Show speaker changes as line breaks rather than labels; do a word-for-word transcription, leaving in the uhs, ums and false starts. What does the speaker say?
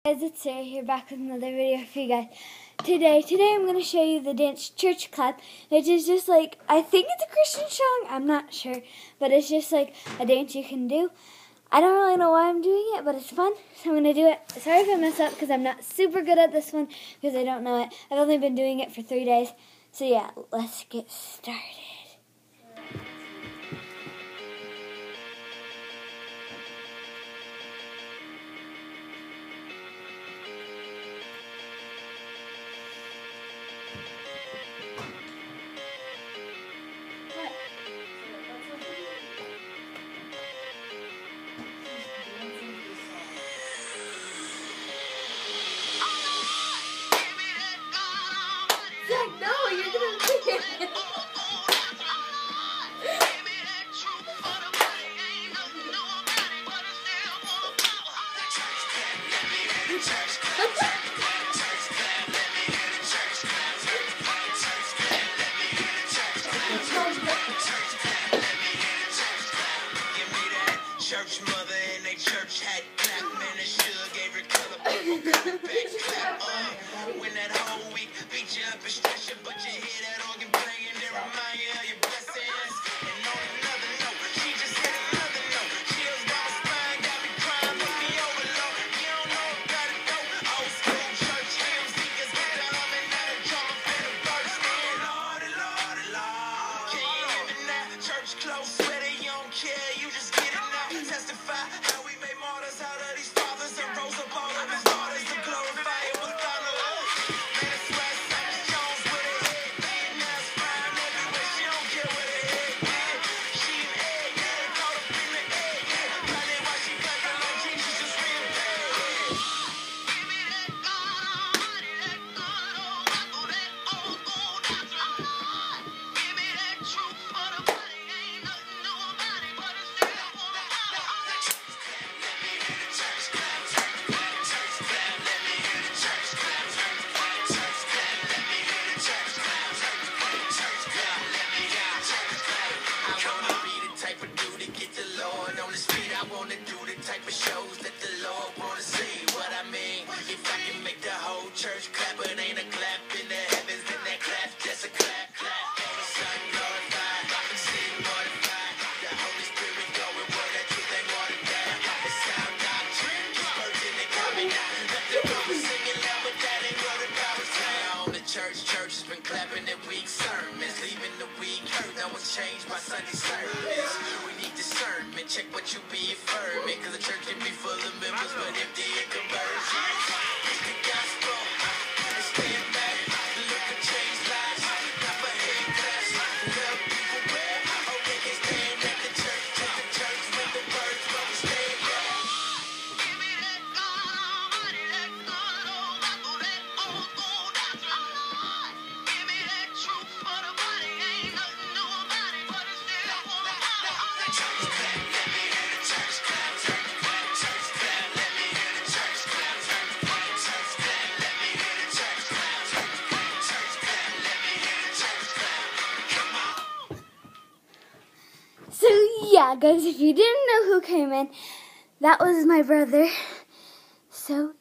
Guys, it's Sarah here back with another video for you guys. Today, today I'm going to show you the dance church clap, which is just like, I think it's a Christian song, I'm not sure, but it's just like a dance you can do. I don't really know why I'm doing it, but it's fun, so I'm going to do it. Sorry if I mess up because I'm not super good at this one because I don't know it. I've only been doing it for three days, so yeah, let's get started.
No, you're gonna pick it.
Church mother in a church hat, clap, man, and sugar gave her color purple, clap back, clap, uh, when that whole week beat you up and stress you, but you hear that organ playing, they remind you of your blessings, and on another note, she just hit another note, chills down my spine, got me crying, put me over low, you don't know about it though, old school church hymns, deacons get the humming, now the drum up in the verse, man, Lordy, Lordy, Lord, can you hear me now, church close, sweater, you don't care, you just get it now. Testify how we made martyrs out of these fathers and rose up all of his daughters to glorify it with honor. Man, it's West Side Jones with a head big, now it's flying everywhere. She don't care what her head did. She an egg, yeah, caught up in the egg, yeah. Blinded while she got the Lord Jesus just real bad. Give me that God Almighty, that good old Bible, that old gold doctrine. Give me that truth for the body, ain't nothing new about it, but it's still on the shows that the Lord wanna see. What I mean, if I can make the whole church clap, it ain't a clap in the heavens, then that clap just a clap, clap. The Son glorified, the Son mortified, the Holy Spirit going where that truth ain't watered down. The sound doctrine, just virgin and coming out. Let the people singing loud, but that ain't what the power's down. The church, church has been clapping their weak sermons, leaving the weak hurt. No one's changed by Sunday service. We need discernment, check what you be affirming, cause the church can be full of members, but empty in conversion. It's the gospel, it's staying back, look at change lives, not for hate class, love people well, oh they can stand at the church, take the church with the words, but we stay back. Give me that God Almighty, that good old Bible, that old gold doctrine. Give me that truth for the body, ain't nothing new about it, but it's still on the church clap, let me hear the church clap, church clap, church clap, let me hear the church clap, church clap, church clap, let me hear the church clap, church clap, church clap, let me hear the church clap. Come on.
So yeah, guys, if you didn't know who came in, that was my brother. So